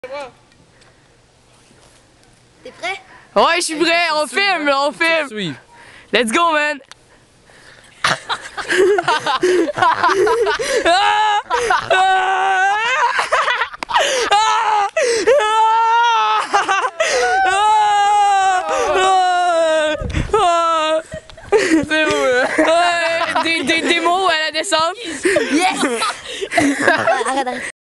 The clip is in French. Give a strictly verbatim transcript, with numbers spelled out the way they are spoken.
T'es prêt? Ouais, je suis prêt, on filme, là, on filme. Let's go, man. C'est beau, là. Ouais, des, des, des mots à la descente. Yes! Arrête, arrête.